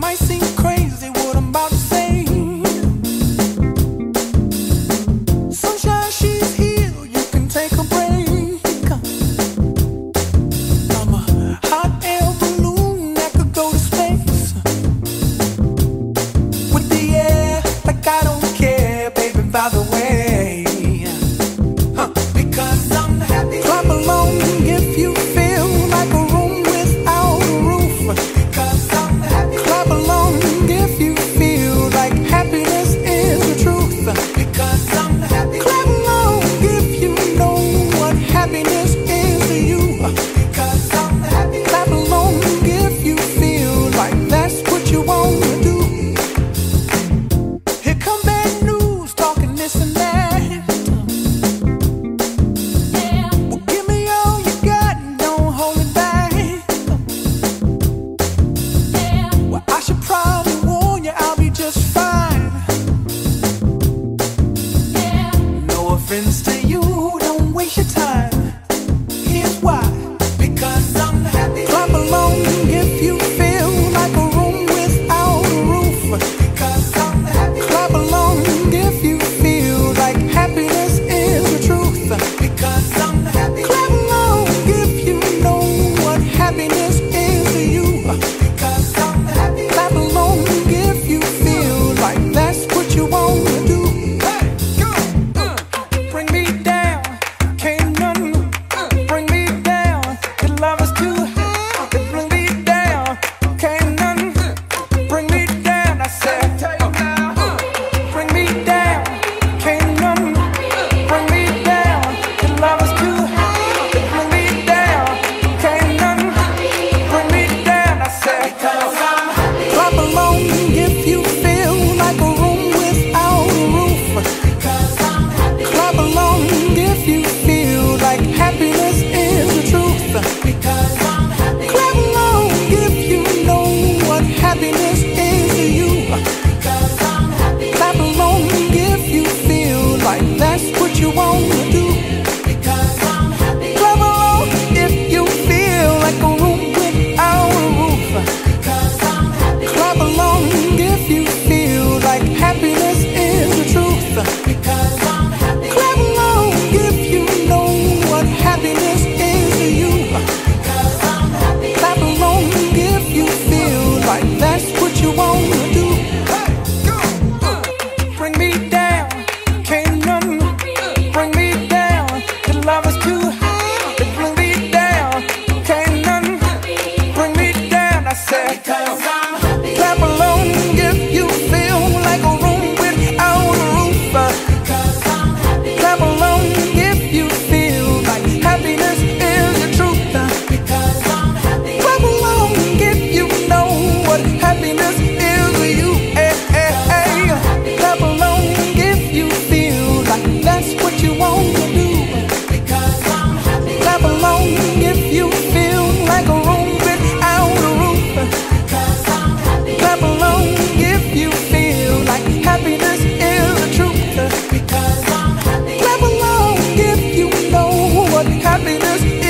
might seem crazy what I'm about to say. Sunshine, she's here, you can take a break. I'm a hot air balloon that could go to space. With the air, like I don't care, baby, by the way. Because I'm happy. Clap along if you feel like a room without a roof. Because I'm happy. Clap along if you feel like happiness is the truth. Because I'm happy. Clap along if you know what happiness is to you. Because I'm happy. Clap along if you feel like that's what you want to do. Here come bad news, talking this and that. Friends to you, don't waste your time. Here's why. Because I'm happy. Clap along if you feel like a room without a roof. Because I'm happy. Clap along if you feel like happiness is the truth. Because I'm happy. Clap along if you know what happiness is to you. Because I'm happy. Clap along if you feel like that's what you want to do. Happiness